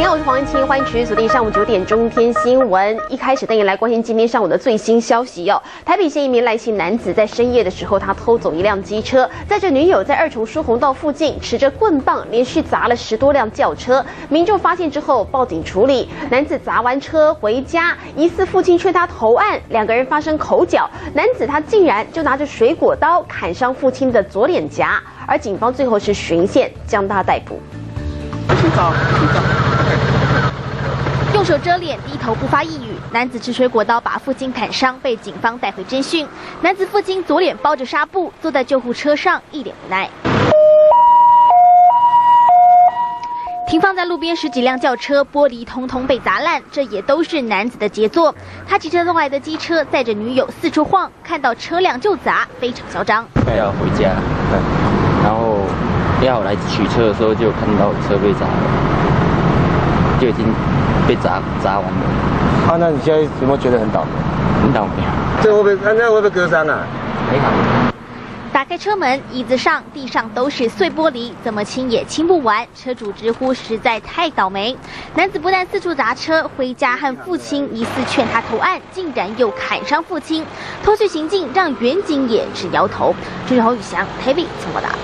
你好，我是黄文清，欢迎持续锁定上午9点中天新闻。一开始带你来关心今天上午的最新消息哦。台北县一名赖姓男子在深夜的时候，他偷走一辆机车，载着女友在二重疏洪道附近持着棍棒连续砸了10多辆轿车。民众发现之后报警处理，男子砸完车回家，疑似父亲劝他投案，两个人发生口角，男子他竟然就拿着水果刀砍伤父亲的左脸颊，而警方最后是循线将他逮捕。 用手遮脸，低头不发一语。男子持水果刀把父亲砍伤，被警方带回侦讯。男子父亲左脸包着纱布，坐在救护车上，一脸无奈。停放在路边10几辆轿车，玻璃通通被砸烂，这也都是男子的杰作。他骑车送来的机车载着女友四处晃，看到车辆就砸，非常嚣张。 快要回家，然后要来取车的时候，就看到车被砸了，就已经被砸完了。 啊，那你现在有没有觉得很倒霉？ 很倒霉啊！ 这会不会割伤啊？ 还好。 打开车门，椅子上、地上都是碎玻璃，怎么清也清不完。车主直呼实在太倒霉。男子不但四处砸车，回家和父亲疑似劝他投案，竟然又砍伤父亲。偷窃行径让远警也直摇头。记者侯宇翔，台北请报道。